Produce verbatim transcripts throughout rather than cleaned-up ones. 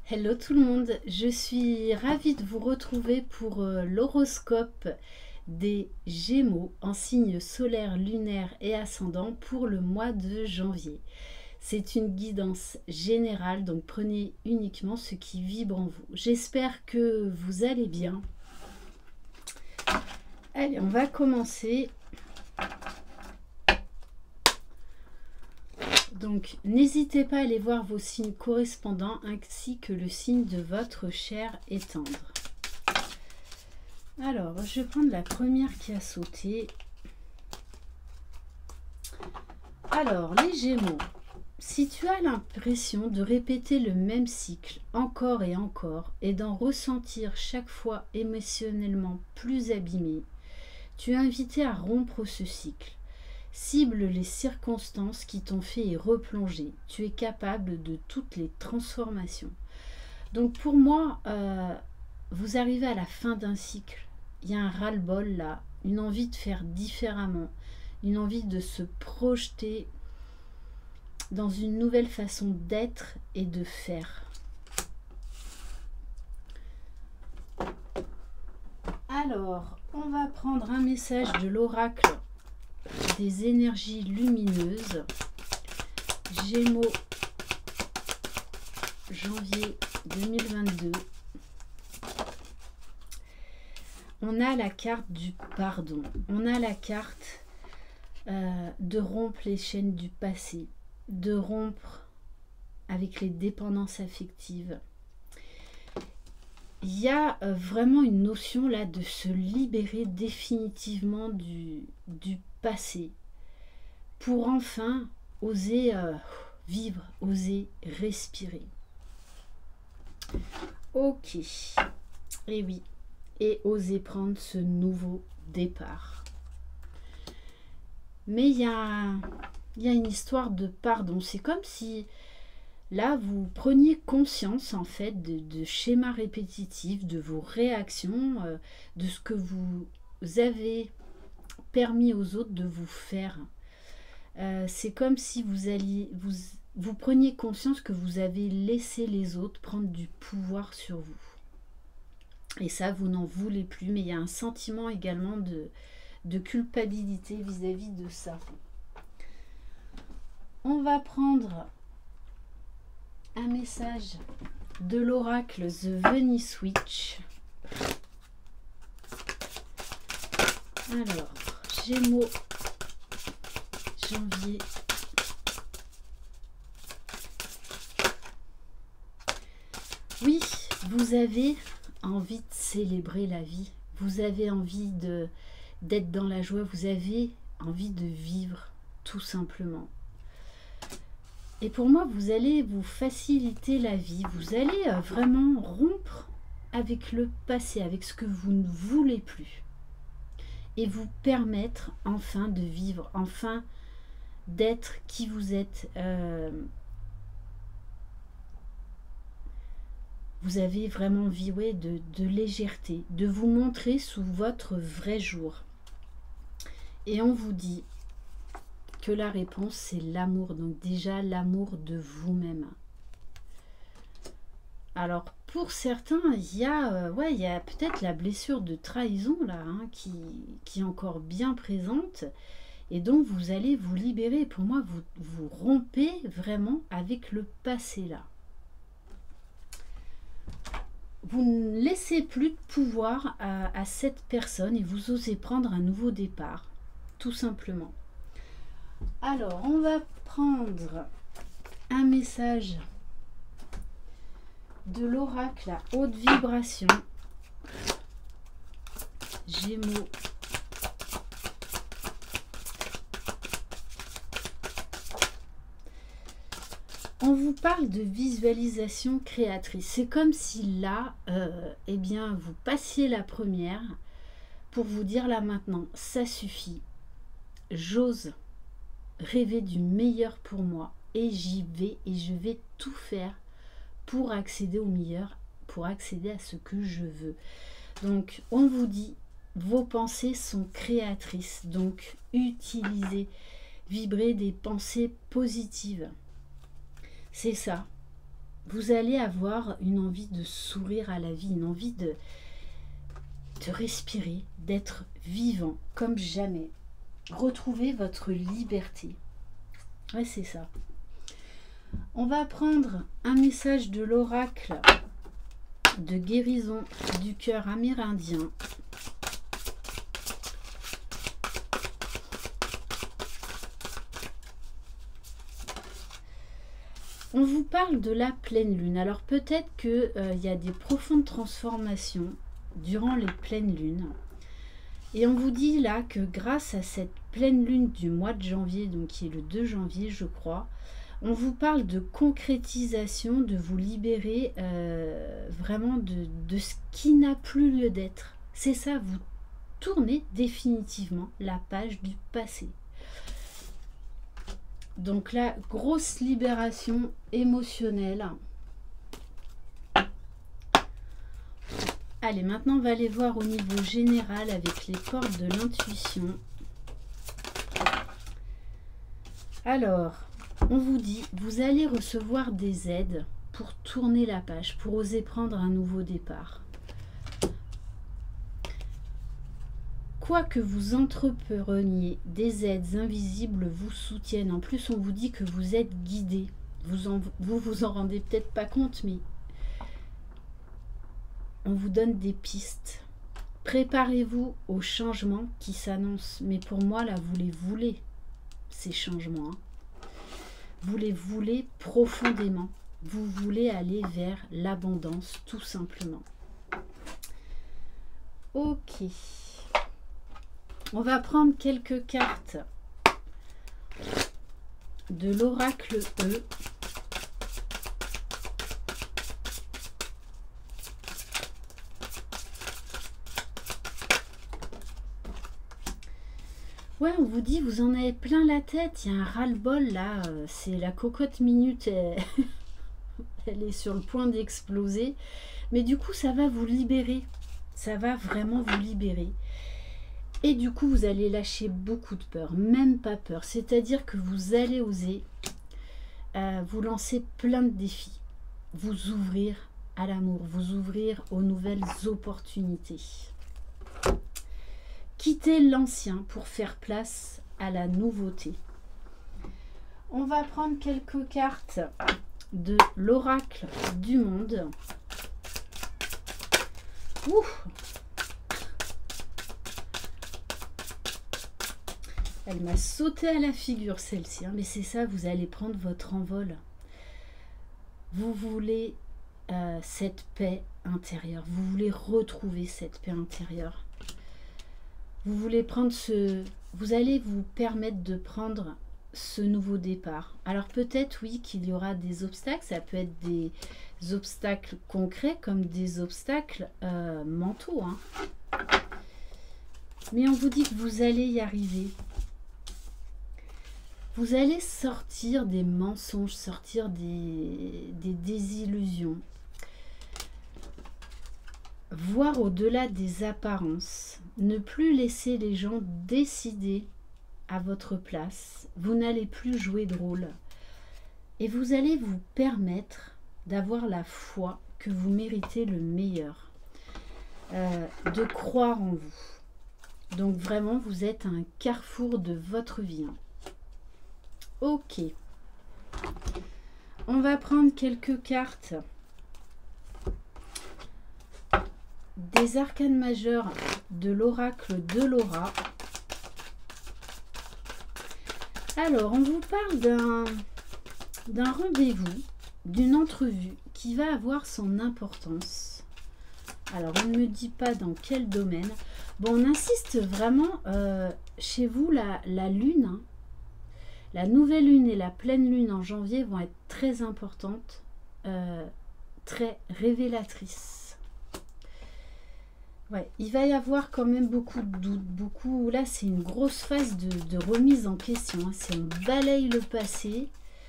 Hello tout le monde, je suis ravie de vous retrouver pour euh, l'horoscope des Gémeaux en signe solaire, lunaire et ascendant pour le mois de janvier. C'est une guidance générale, donc prenez uniquement ce qui vibre en vous. J'espère que vous allez bien. Allez, on va commencer. Donc, n'hésitez pas à aller voir vos signes correspondants ainsi que le signe de votre chair et tendre. Alors, je vais prendre la première qui a sauté. Alors, les Gémeaux, si tu as l'impression de répéter le même cycle encore et encore et d'en ressentir chaque fois émotionnellement plus abîmé, tu es invité à rompre ce cycle. Cible les circonstances qui t'ont fait y replonger. Tu es capable de toutes les transformations. Donc pour moi, euh, vous arrivez à la fin d'un cycle. Il y a un ras-le-bol là, une envie de faire différemment, une envie de se projeter dans une nouvelle façon d'être et de faire. Alors, on va prendre un message de l'oracle des énergies lumineuses, Gémeaux, janvier deux mille vingt-deux. On a la carte du pardon, on a la carte euh, de rompre les chaînes du passé, de rompre avec les dépendances affectives. Il y a euh, vraiment une notion là de se libérer définitivement du, du passé pour enfin oser euh, vivre, oser respirer. Ok, et oui, et oser prendre ce nouveau départ. Mais il y a, il y a une histoire de pardon. C'est comme si là, vous preniez conscience en fait de, de schémas répétitifs, de vos réactions, euh, de ce que vous avez permis aux autres de vous faire. Euh, c'est comme si vous alliez, vous, vous preniez conscience que vous avez laissé les autres prendre du pouvoir sur vous. Et ça, vous n'en voulez plus, mais il y a un sentiment également de, de culpabilité vis-à-vis de ça. On va prendre un message de l'oracle The Venice Witch. Alors, Gémeaux, janvier. Oui, vous avez envie de célébrer la vie. Vous avez envie de d'être dans la joie. Vous avez envie de vivre, tout simplement. Et pour moi, vous allez vous faciliter la vie. Vous allez euh, vraiment rompre avec le passé, avec ce que vous ne voulez plus. Et vous permettre enfin de vivre, enfin d'être qui vous êtes. Euh, vous avez vraiment envie ouais, de, de légèreté, de vous montrer sous votre vrai jour. Et on vous dit que la réponse c'est l'amour, donc déjà l'amour de vous-même. Alors pour certains il y a, euh, ouais, il y a peut-être la blessure de trahison là hein, qui, qui est encore bien présente et dont vous allez vous libérer. Pour moi vous, vous rompez vraiment avec le passé là. Vous ne laissez plus de pouvoir à, à cette personne et vous osez prendre un nouveau départ, tout simplement. Alors, on va prendre un message de l'oracle à haute vibration. Gémeaux. On vous parle de visualisation créatrice. C'est comme si là, euh, eh bien, vous passiez la première pour vous dire là maintenant, ça suffit. J'ose rêver du meilleur pour moi et j'y vais et je vais tout faire pour accéder au meilleur, pour accéder à ce que je veux. Donc on vous dit vos pensées sont créatrices, donc utilisez, vibrez des pensées positives. C'est ça. vous allez avoir une envie de sourire à la vie, une envie de, de respirer, d'être vivant comme jamais. Retrouvez votre liberté. Ouais, c'est ça. On va prendre un message de l'oracle de guérison du cœur amérindien. On vous parle de la pleine lune. Alors peut-être qu'il euh, y a des profondes transformations durant les pleines lunes. Et on vous dit là que grâce à cette pleine lune du mois de janvier, donc qui est le deux janvier je crois, on vous parle de concrétisation, de vous libérer euh, vraiment de, de ce qui n'a plus lieu d'être. C'est ça, vous tournez définitivement la page du passé. Donc là, grosse libération émotionnelle. Allez, maintenant on va aller voir au niveau général avec les portes de l'intuition. Alors, on vous dit, vous allez recevoir des aides pour tourner la page, pour oser prendre un nouveau départ. Quoi que vous entrepreniez, des aides invisibles vous soutiennent. En plus, on vous dit que vous êtes guidé. Vous en, vous, vous en rendez peut-être pas compte, mais on vous donne des pistes. Préparez-vous aux changements qui s'annoncent. Mais pour moi, là, vous les voulez, ces changements. Hein. Vous les voulez profondément. Vous voulez aller vers l'abondance, tout simplement. Ok. On va prendre quelques cartes de l'oracle E. Ouais, on vous dit, vous en avez plein la tête. Il y a un ras-le-bol là. C'est la cocotte minute. Elle, elle est sur le point d'exploser. Mais du coup, ça va vous libérer. Ça va vraiment vous libérer. Et du coup, vous allez lâcher beaucoup de peur, même pas peur. C'est-à-dire que vous allez oser euh, vous lancer plein de défis, vous ouvrir à l'amour, vous ouvrir aux nouvelles opportunités. Quittez l'ancien pour faire place à la nouveauté. On va prendre quelques cartes de l'oracle du monde. Ouh! Elle m'a sauté à la figure celle-ci, hein, mais c'est ça, vous allez prendre votre envol. Vous voulez euh, cette paix intérieure, vous voulez retrouver cette paix intérieure. Vous voulez prendre ce... Vous allez vous permettre de prendre ce nouveau départ. Alors peut-être, oui, qu'il y aura des obstacles, ça peut être des obstacles concrets comme des obstacles euh, mentaux. Hein. Mais on vous dit que vous allez y arriver. Vous allez sortir des mensonges, sortir des, des désillusions. Voir au-delà des apparences. Ne plus laisser les gens décider à votre place. Vous n'allez plus jouer de rôle. Et vous allez vous permettre d'avoir la foi que vous méritez le meilleur. Euh, de croire en vous. Donc vraiment, vous êtes à un carrefour de votre vie. Ok. On va prendre quelques cartes des arcanes majeurs de l'oracle de Laura. Alors, on vous parle d'un d'un rendez-vous, d'une entrevue qui va avoir son importance. Alors, on ne me dit pas dans quel domaine. Bon, on insiste vraiment euh, chez vous, la, la lune, hein. La nouvelle lune et la pleine lune en janvier vont être très importantes, euh, très révélatrices. Ouais, il va y avoir quand même beaucoup de doutes, beaucoup. Là, c'est une grosse phase de, de remise en question. Hein. C'est on balaye le passé.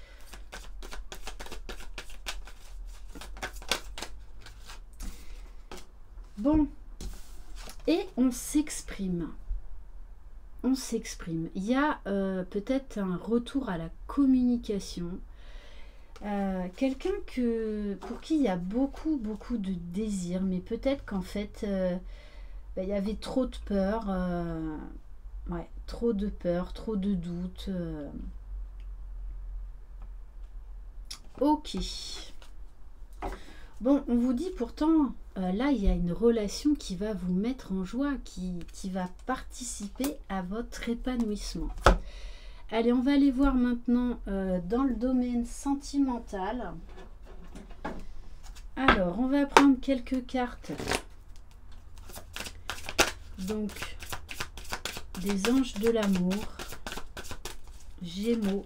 Bon, et on s'exprime. On s'exprime. Il y a euh, peut-être un retour à la communication. Euh, quelqu'un que pour qui il y a beaucoup, beaucoup de désir, mais peut-être qu'en fait, euh, bah, il y avait trop de peur, euh, ouais, trop de peur, trop de doutes. euh. Ok. Bon, on vous dit pourtant, euh, là, il y a une relation qui va vous mettre en joie, qui, qui va participer à votre épanouissement. Allez, on va aller voir maintenant euh, dans le domaine sentimental. Alors, on va prendre quelques cartes. Donc, des anges de l'amour, Gémeaux.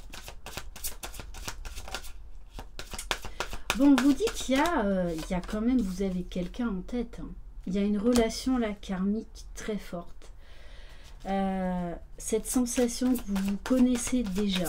Bon, on vous dit qu'il y a, euh, il y a quand même, vous avez quelqu'un en tête. Hein. Il y a une relation là karmique très forte. Euh, cette sensation que vous, vous connaissez déjà.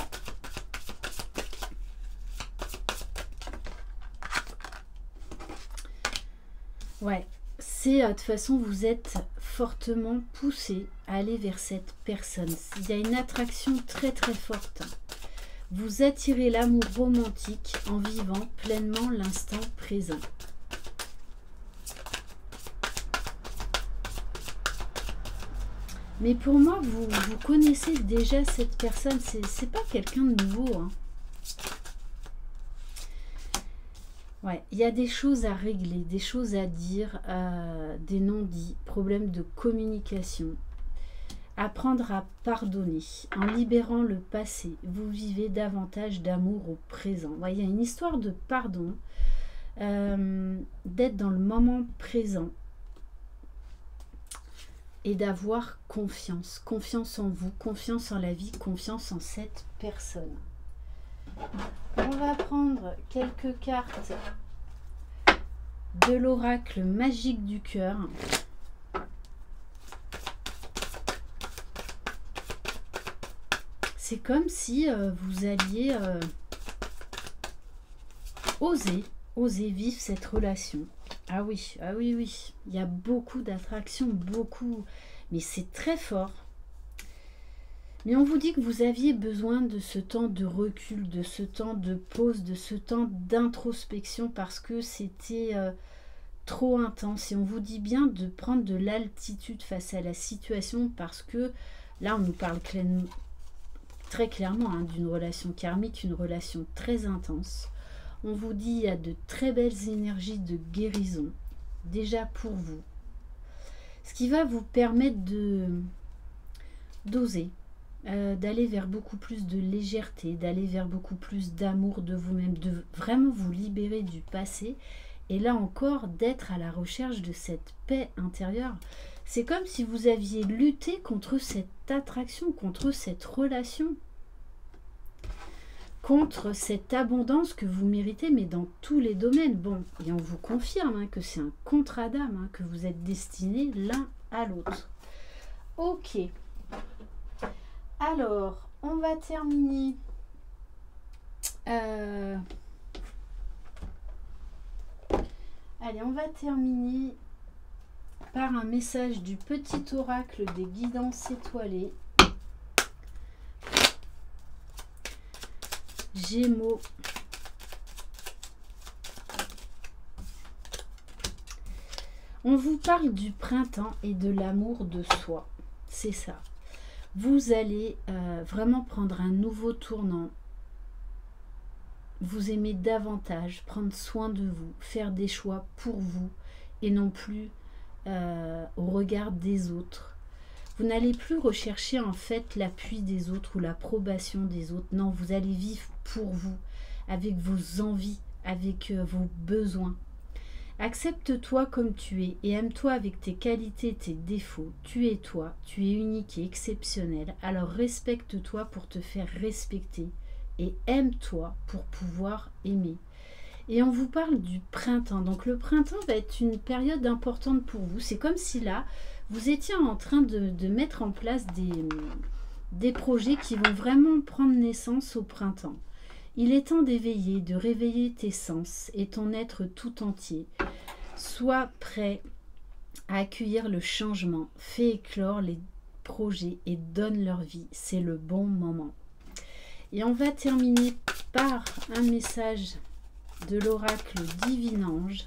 Ouais, c'est de toute façon, vous êtes fortement poussé à aller vers cette personne. Il y a une attraction très très forte. Vous attirez l'amour romantique en vivant pleinement l'instant présent. Mais pour moi, vous, vous connaissez déjà cette personne. C'est pas quelqu'un de nouveau. Hein. Ouais, il y a des choses à régler, des choses à dire, euh, des non-dits, problèmes de communication. Apprendre à pardonner. En libérant le passé, vous vivez davantage d'amour au présent. Ouais, il y a une histoire de pardon, euh, d'être dans le moment présent et d'avoir confiance. Confiance en vous, confiance en la vie, confiance en cette personne. On va prendre quelques cartes de l'oracle magique du cœur. C'est comme si euh, vous alliez euh, oser, oser vivre cette relation. Ah oui, ah oui, oui. Il y a beaucoup d'attraction, beaucoup, mais c'est très fort. Mais on vous dit que vous aviez besoin de ce temps de recul, de ce temps de pause, de ce temps d'introspection parce que c'était euh, trop intense. Et on vous dit bien de prendre de l'altitude face à la situation parce que là, on nous parle clairement, très clairement hein, d'une relation karmique, une relation très intense. On vous dit qu'il y a de très belles énergies de guérison déjà pour vous. Ce qui va vous permettre de d'oser. Euh, d'aller vers beaucoup plus de légèreté, d'aller vers beaucoup plus d'amour de vous-même, de vraiment vous libérer du passé et là encore d'être à la recherche de cette paix intérieure. C'est comme si vous aviez lutté contre cette attraction, contre cette relation, contre cette abondance que vous méritez, mais dans tous les domaines. Bon, et on vous confirme hein, que c'est un contrat d'âme, hein, que vous êtes destinés l'un à l'autre. Ok. Alors, on va terminer euh... allez, on va terminer par un message du petit oracle des guidances étoilées. Gémeaux. On vous parle du printemps et de l'amour de soi. C'est ça. Vous allez euh, vraiment prendre un nouveau tournant, vous aimer davantage, prendre soin de vous, faire des choix pour vous et non plus euh, au regard des autres. Vous n'allez plus rechercher en fait l'appui des autres ou l'approbation des autres. Non, vous allez vivre pour vous, avec vos envies, avec euh, vos besoins. Accepte-toi comme tu es et aime-toi avec tes qualités et tes défauts. Tu es toi, tu es unique et exceptionnel. Alors respecte-toi pour te faire respecter et aime-toi pour pouvoir aimer. Et on vous parle du printemps. Donc le printemps va être une période importante pour vous. C'est comme si là, vous étiez en train de, de mettre en place des, des projets qui vont vraiment prendre naissance au printemps. Il est temps d'éveiller, de réveiller tes sens et ton être tout entier. Sois prêt à accueillir le changement. Fais éclore les projets et donne leur vie. C'est le bon moment. Et on va terminer par un message de l'oracle Divin Ange.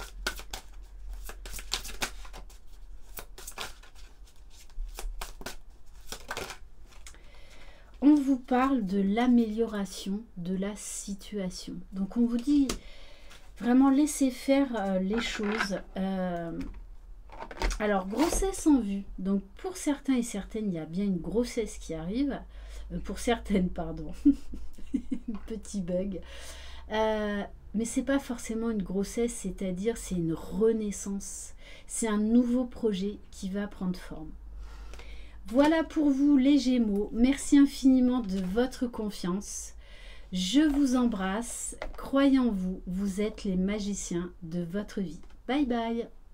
On vous parle de l'amélioration de la situation. Donc on vous dit vraiment laissez faire euh, les choses. Euh, alors grossesse en vue. Donc pour certains et certaines, il y a bien une grossesse qui arrive. Euh, pour certaines, pardon. Petit bug. Euh, mais c'est pas forcément une grossesse, c'est-à-dire c'est une renaissance. C'est un nouveau projet qui va prendre forme. Voilà pour vous les Gémeaux, merci infiniment de votre confiance. Je vous embrasse, croyez en vous, vous êtes les magiciens de votre vie. Bye bye.